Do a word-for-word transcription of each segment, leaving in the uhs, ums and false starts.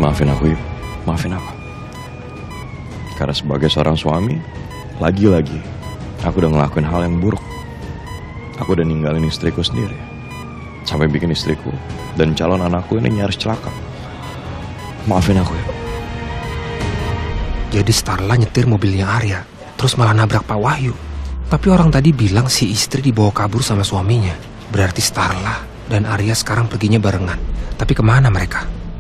Maafin aku, Yip. Maafin aku. Karena sebagai seorang suami, lagi-lagi aku udah ngelakuin hal yang buruk. Aku udah ninggalin istriku sendiri, sampai bikin istriku dan calon anakku ini nyaris celaka. Maafin aku, Yip. Jadi Starla nyetir mobilnya Arya, terus malah nabrak Pak Wahyu. Tapi orang tadi bilang si istri dibawa kabur sama suaminya. Berarti Starla dan Arya sekarang perginya barengan. Tapi kemana mereka?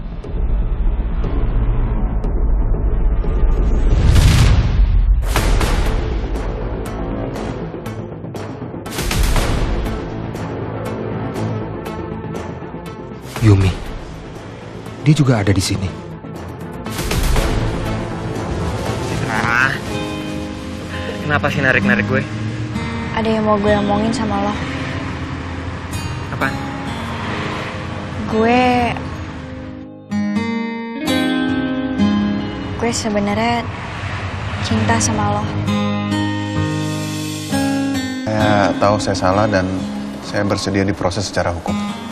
Yumi, dia juga ada di sini. Citra, kenapa sih narik-narik gue? Ada yang mau gue omongin sama lo. Apaan? Gue... Gue sebenarnya cinta sama lo. Saya tahu saya salah dan saya bersedia diproses secara hukum.